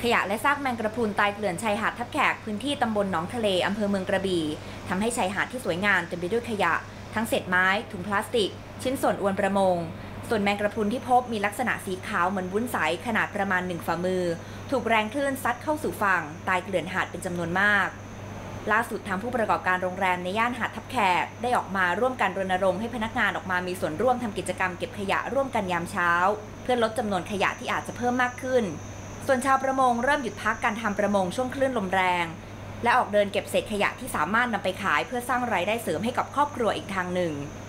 ขยะและซากแมงกระพรุนตายเกลื่อนชายหาดทับแขกพื้นที่ตำบลหนองทะเลอำเภอเมืองกระบี่ทำให้ชายหาดที่สวยงามเต็มไปด้วยขยะทั้งเศษไม้ถุงพลาสติกชิ้นส่วนอวนประมงส่วนแมงกระพรุนที่พบมีลักษณะสีขาวเหมือนวุ้นใสขนาดประมาณ1 ฝ่ามือถูกแรงคลื่นซัดเข้าสู่ฝั่งตายเกลื่อนหาดเป็นจำนวนมากล่าสุดทางผู้ประกอบการโรงแรมในย่านหาดทับแขกได้ออกมาร่วมกันรณรงค์ให้พนักงานออกมามีส่วนร่วมทำกิจกรรมเก็บขยะร่วมกันยามเช้าเพื่อลดจำนวนขยะที่อาจจะเพิ่มมากขึ้นส่วนชาวประมงเริ่มหยุดพักการทำประมงช่วงคลื่นลมแรงและออกเดินเก็บเศษขยะที่สามารถนำไปขายเพื่อสร้างรายได้เสริมให้กับครอบครัวอีกทางหนึ่ง